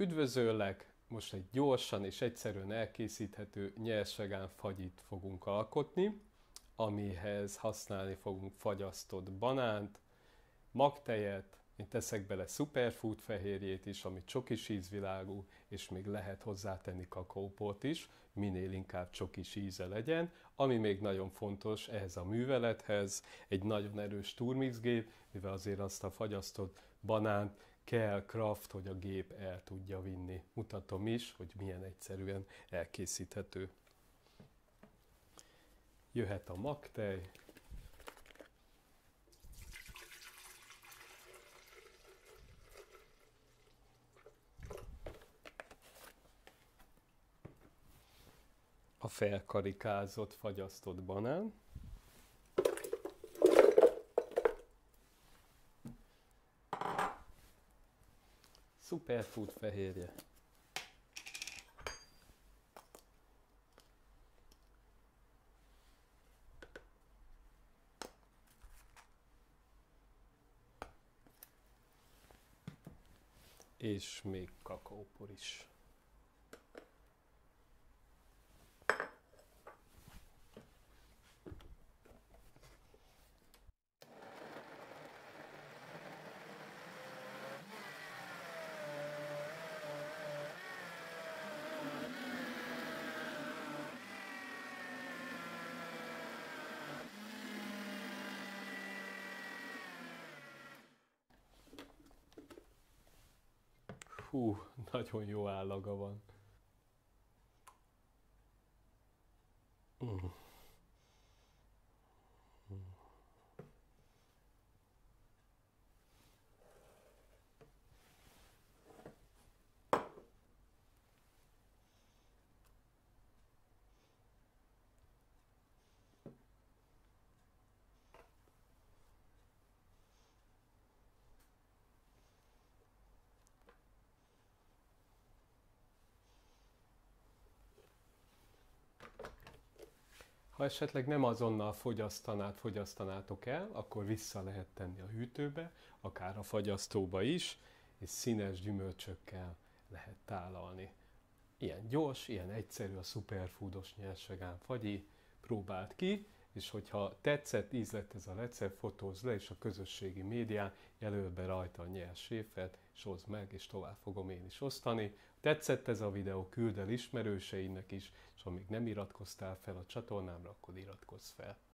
Üdvözöllek! Most egy gyorsan és egyszerűen elkészíthető nyers vegán fagyit fogunk alkotni, amihez használni fogunk fagyasztott banánt, magtejet, én teszek bele superfood fehérjét is, ami csokis ízvilágú, és még lehet hozzátenni kakaóport is, minél inkább csokis íze legyen. Ami még nagyon fontos ehhez a művelethez, egy nagyon erős turmixgép, mivel azért azt a fagyasztott banánt kell kraft, hogy a gép el tudja vinni. Mutatom is, hogy milyen egyszerűen elkészíthető. Jöhet a magtej. A felkarikázott, fagyasztott banán. Superfood fehérje. És még kakaópor is. Hú, nagyon jó állaga van. Ha esetleg nem azonnal fogyasztanátok el, akkor vissza lehet tenni a hűtőbe, akár a fagyasztóba is, és színes gyümölcsökkel lehet tálalni. Ilyen gyors, ilyen egyszerű a superfoodos nyers vegán fagyi, próbáld ki, és hogyha tetszett, ízlett ez a recept, fotózd le, és a közösségi médián jelöl be rajta a nyers séfet, és oszd meg, és tovább fogom én is osztani. Tetszett ez a videó, küld el ismerőseidnek is, és ha még nem iratkoztál fel a csatornámra, akkor iratkozz fel.